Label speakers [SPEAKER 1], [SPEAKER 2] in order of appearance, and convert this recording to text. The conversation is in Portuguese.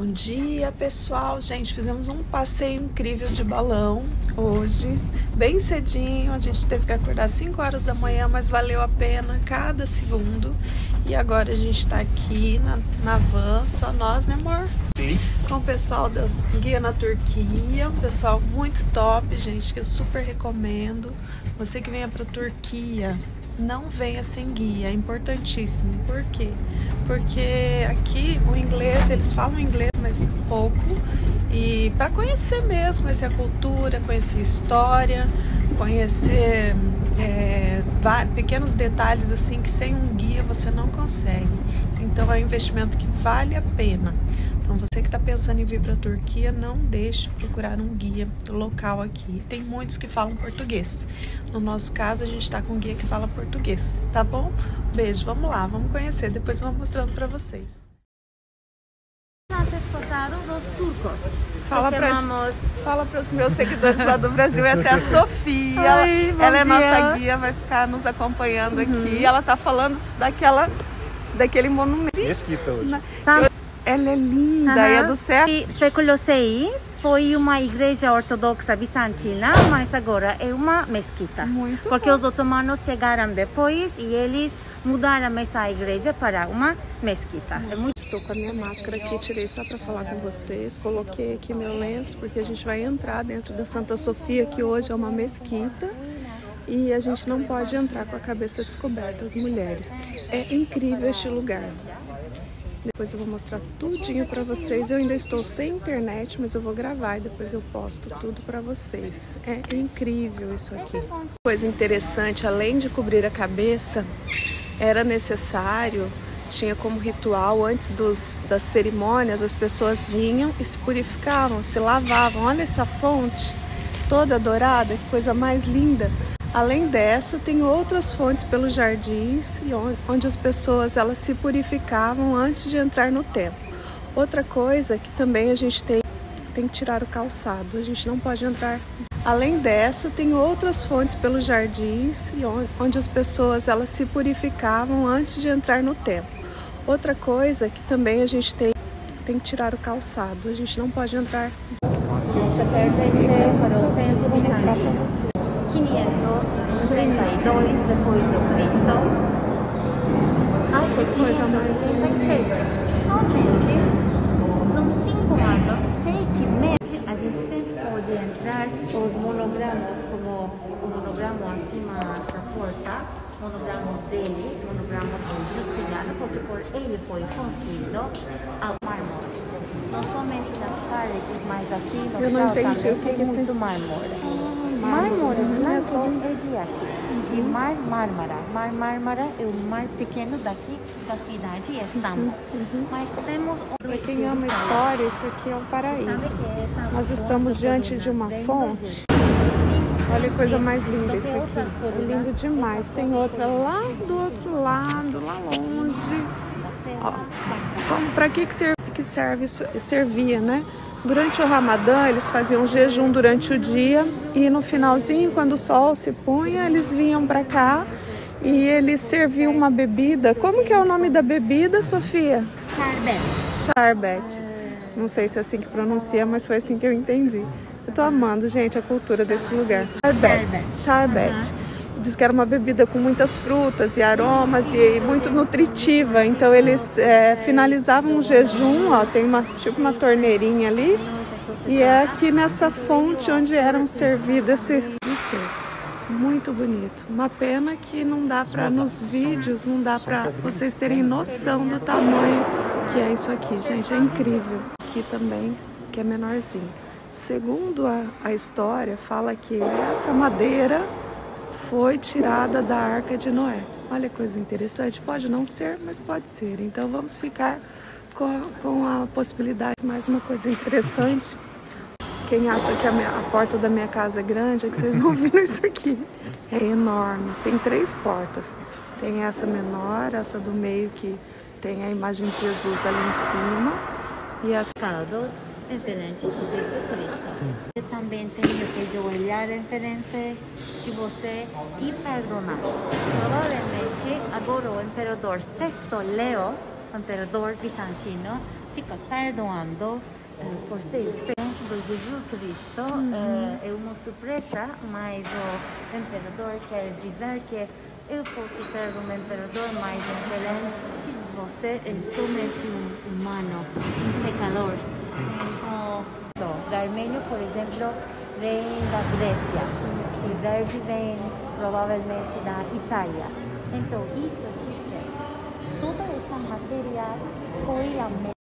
[SPEAKER 1] Bom dia, pessoal. Gente, fizemos um passeio incrível de balão hoje, bem cedinho. A gente teve que acordar às 5 horas da manhã, mas valeu a pena cada segundo. E agora a gente tá aqui na van, só nós, né, amor?
[SPEAKER 2] Sim.
[SPEAKER 1] Com o pessoal da Guia na Turquia, um pessoal muito top, gente, que eu super recomendo. Você que venha pra Turquia, não venha sem guia, é importantíssimo. Por quê? Porque aqui o inglês, eles falam inglês, mas pouco. E para conhecer mesmo, conhecer a cultura, conhecer a história, conhecer pequenos detalhes assim que sem um guia você não consegue. Então é um investimento que vale a pena. Então você que está pensando em vir para a Turquia, não deixe de procurar um guia local aqui. Tem muitos que falam português. No nosso caso, a gente está com um guia que fala português, tá bom? Beijo, vamos lá, vamos conhecer. Depois eu vou mostrando para vocês.
[SPEAKER 3] Antepassados os turcos.
[SPEAKER 1] Fala para os meus seguidores lá do Brasil. Essa é a Sofia.
[SPEAKER 3] Oi,
[SPEAKER 1] ela é
[SPEAKER 3] dia.
[SPEAKER 1] nossa guia, vai ficar nos acompanhando aqui. Ela tá falando daquele monumento.
[SPEAKER 2] Mesquita hoje.
[SPEAKER 1] Ela é linda, e é do
[SPEAKER 3] século VI, foi uma igreja ortodoxa bizantina, mas agora é uma mesquita.
[SPEAKER 1] Muito
[SPEAKER 3] porque
[SPEAKER 1] bom.
[SPEAKER 3] os otomanos chegaram depois e eles mudaram essa igreja para uma mesquita. É muito...
[SPEAKER 1] Estou com a minha máscara aqui, tirei só para falar com vocês. Coloquei aqui meu lenço porque a gente vai entrar dentro da Santa Sofia, que hoje é uma mesquita. E a gente não pode entrar com a cabeça descoberta, as mulheres. É incrível este lugar. Depois eu vou mostrar tudinho pra vocês. Eu ainda estou sem internet, mas eu vou gravar e depois eu posto tudo pra vocês. É incrível isso aqui. Coisa interessante, além de cobrir a cabeça, era necessário, tinha como ritual, antes das cerimônias, as pessoas vinham e se purificavam, se lavavam. Olha essa fonte toda dourada, que coisa mais linda. Além dessa, tem outras fontes pelos jardins e onde as pessoas elas se purificavam antes de entrar no templo. Outra coisa que também a gente tem que tirar o calçado, a gente não pode entrar. Além dessa, tem outras fontes pelos jardins e onde as pessoas elas se purificavam antes de entrar no templo. Outra coisa que também a gente tem que tirar o calçado, a gente não pode entrar.
[SPEAKER 3] Deixa pertencer para o templo bizantino. 532 depois do Cristo até 567. Somente nos 5 anos, 7 meses, a gente sempre pode entrar os monogramas, como o monograma acima da porta, monogramos dele, monograma do Justiniano, porque por ele foi construído ao mármore. Não somente nas paredes, mas aqui no chão também tem muito mármore. Mármore branco é de aqui, de Mar Mármara. Mar Mármara é o mar pequeno daqui da cidade de Istambul. Mas temos...
[SPEAKER 1] Para quem ama história, isso aqui é um paraíso. Nós estamos diante de uma fonte. Olha que coisa mais linda isso aqui. É lindo demais. Tem outra lá do outro lado, lá longe. Para que servia, né? Durante o Ramadã, eles faziam jejum durante o dia e no finalzinho, quando o sol se punha, eles vinham para cá e eles serviam uma bebida. Como que é o nome da bebida, Sofia? Charbet. Não sei se é assim que pronuncia, mas foi assim que eu entendi. Eu tô amando, gente, a cultura desse lugar. Charbet. Diz que era uma bebida com muitas frutas e aromas e muito nutritiva. Então eles finalizavam o jejum, ó, tem tipo uma torneirinha ali. E é aqui nessa fonte onde eram servidos esses muito bonito. Uma pena que não dá para nos vídeos, não dá para vocês terem noção do tamanho que é isso aqui, gente. É incrível. Aqui também, que é menorzinho. Segundo a história, fala que essa madeira foi tirada da Arca de Noé. Olha que coisa interessante. Pode não ser, mas pode ser. Então vamos ficar com a possibilidade. Mais uma coisa interessante. Quem acha que a porta da minha casa é grande, é que vocês não viram isso aqui. É enorme. Tem 3 portas. Tem essa menor, essa do meio que tem a imagem de Jesus ali em cima. E essa...
[SPEAKER 3] em frente de Jesus Cristo. Eu também tenho que ajoelhar em frente de você e perdonar. Provavelmente agora o imperador Sexto Leo, imperador bizantino, fica perdoando por ser experiente do Jesus Cristo. É uma surpresa, mas o imperador quer dizer que eu posso ser um imperador, mas em Belém você é somente um humano, um pecador. Então, Garmenio, por exemplo, vem da Grécia e Verdi vem provavelmente da Itália. Então, isso diz que toda essa matéria foi a